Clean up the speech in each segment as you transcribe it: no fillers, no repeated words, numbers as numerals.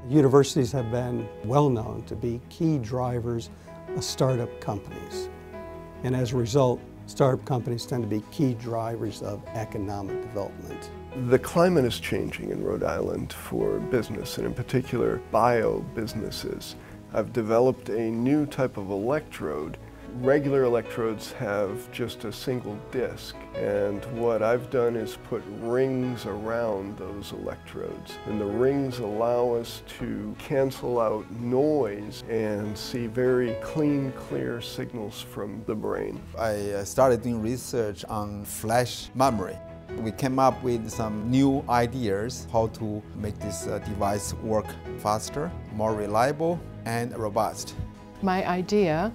Universities have been well known to be key drivers of startup companies. And as a result, startup companies tend to be key drivers of economic development. The climate is changing in Rhode Island for business, and in particular bio businesses. I've developed a new type of electrode. Regular electrodes have just a single disc, and what I've done is put rings around those electrodes. And the rings allow us to cancel out noise and see very clean, clear signals from the brain. I started doing research on flash memory. We came up with some new ideas how to make this device work faster, more reliable, and robust. My idea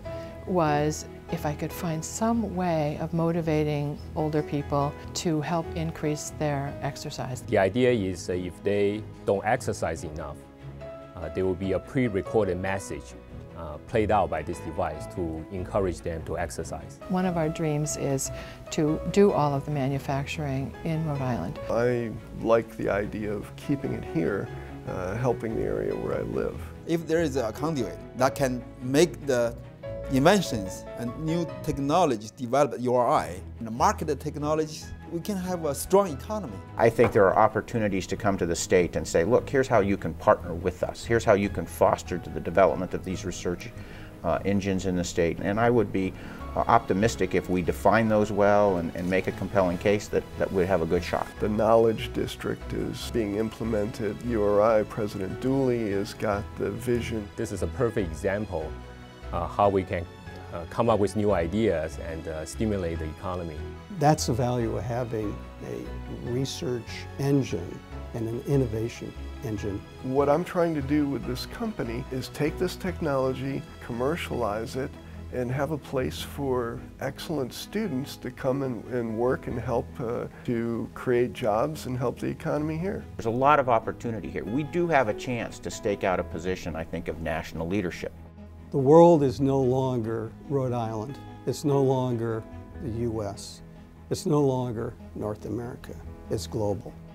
was if I could find some way of motivating older people to help increase their exercise. The idea is if they don't exercise enough, there will be a pre-recorded message played out by this device to encourage them to exercise. One of our dreams is to do all of the manufacturing in Rhode Island. I like the idea of keeping it here, helping the area where I live. If there is a conduit that can make the inventions and new technologies developed at URI and market the technologies, we can have a strong economy. I think there are opportunities to come to the state and say, look, here's how you can partner with us. Here's how you can foster the development of these research engines in the state. And I would be optimistic if we define those well and make a compelling case that we'd have a good shot. The Knowledge District is being implemented. URI President Dooley has got the vision. This is a perfect example how we can come up with new ideas and stimulate the economy. That's the value of having a research engine and an innovation engine. What I'm trying to do with this company is take this technology, commercialize it, and have a place for excellent students to come and work and help to create jobs and help the economy here. There's a lot of opportunity here. We do have a chance to stake out a position, I think, of national leadership. The world is no longer Rhode Island. It's no longer the U.S. It's no longer North America. It's global.